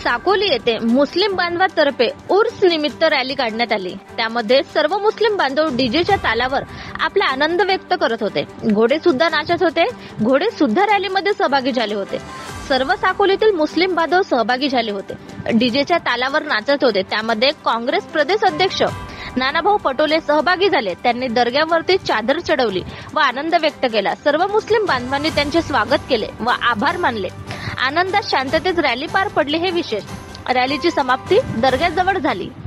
साकोली येथे मुस्लिम बांधवातर्फे उर्स निमित्त रॅली काढण्यात आली। त्यामध्ये सर्व मुस्लिम बांधव डीजेच्या तालावर आपला आनंद व्यक्त करत होते। घोडे सुद्धा नाचत होते। घोडे सुद्धा रॅलीमध्ये सहभागी झाले होते। सर्व साकोलीतील मुस्लिम बांधव सहभागी झाले होते। डीजेच्या तालावर नाचत होते। त्यामध्ये काँग्रेस प्रदेश अध्यक्ष नानाभाऊ पटोले सहभागी झाले। त्यांनी दर्ग्यावरती चादर चढवली व आनंद व्यक्त केला। सर्व मुस्लिम बांधवांनी त्यांचे स्वागत केले व आभार मानले। आनंदात शांततेत रॅली पार पडली हे विशेष। रॅलीची समाप्ती दर्ग्याजवळ झाली।